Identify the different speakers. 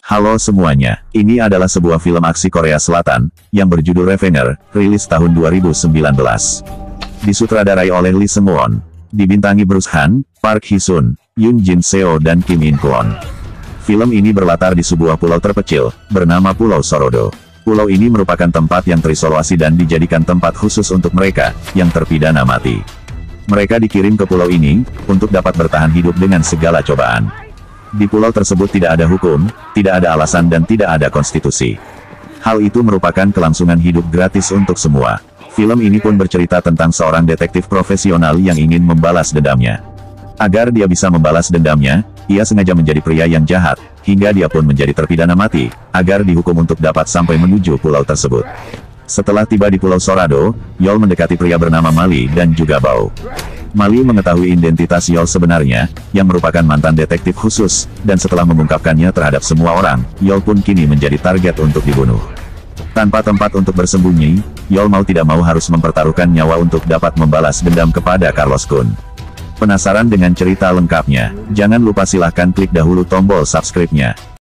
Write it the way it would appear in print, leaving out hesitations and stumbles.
Speaker 1: Halo semuanya, ini adalah sebuah film aksi Korea Selatan, yang berjudul Revenger, rilis tahun 2019. Disutradarai oleh Lee Seung-won. Dibintangi Bruce Han, Park Hee-sun, Yoon Jin Seo dan Kim In Kwon. Film ini berlatar di sebuah pulau terpencil, bernama Pulau Sorodo. Pulau ini merupakan tempat yang terisolasi dan dijadikan tempat khusus untuk mereka, yang terpidana mati. Mereka dikirim ke pulau ini, untuk dapat bertahan hidup dengan segala cobaan. Di pulau tersebut tidak ada hukum, tidak ada alasan dan tidak ada konstitusi. Hal itu merupakan kelangsungan hidup gratis untuk semua. Film ini pun bercerita tentang seorang detektif profesional yang ingin membalas dendamnya. Agar dia bisa membalas dendamnya, ia sengaja menjadi pria yang jahat, hingga dia pun menjadi terpidana mati, agar dihukum untuk dapat sampai menuju pulau tersebut. Setelah tiba di Pulau Sorado, Yeol mendekati pria bernama Mali dan juga Bao. Mali mengetahui identitas Yeol sebenarnya, yang merupakan mantan detektif khusus, dan setelah mengungkapkannya terhadap semua orang, Yeol pun kini menjadi target untuk dibunuh. Tanpa tempat untuk bersembunyi, Yeol mau tidak mau harus mempertaruhkan nyawa untuk dapat membalas dendam kepada Carlos Kun. Penasaran dengan cerita lengkapnya? Jangan lupa silahkan klik dahulu tombol subscribe-nya.